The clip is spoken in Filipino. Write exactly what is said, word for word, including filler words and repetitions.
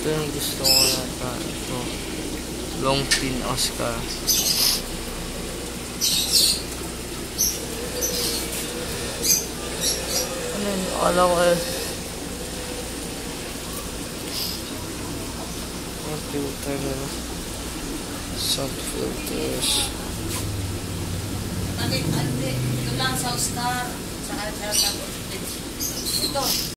Ito yung gusto ko yata. Ito. Long pin Oscar. Ano yun? Akala ko eh. Yung filter nila. Sound filters. Ito lang sa Oscar. Sa Alta. Ito.